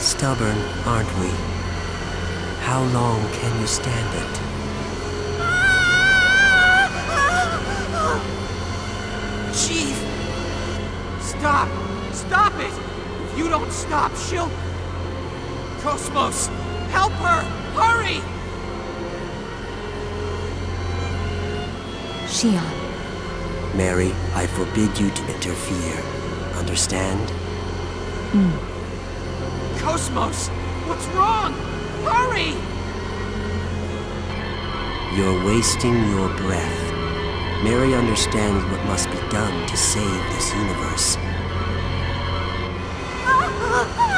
Stubborn, aren't we? How long can you stand it? Chief! Stop! Stop it! If you don't stop, she'll... Cosmos! Help her! Hurry! Shion. Mary, I forbid you to interfere. Understand? Cosmos! What's wrong? Hurry! You're wasting your breath. Mary understands what must be done to save this universe.